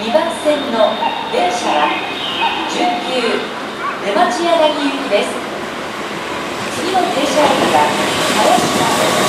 2番線の電車は準急出町柳行きです。次の停車駅は鹿児島です。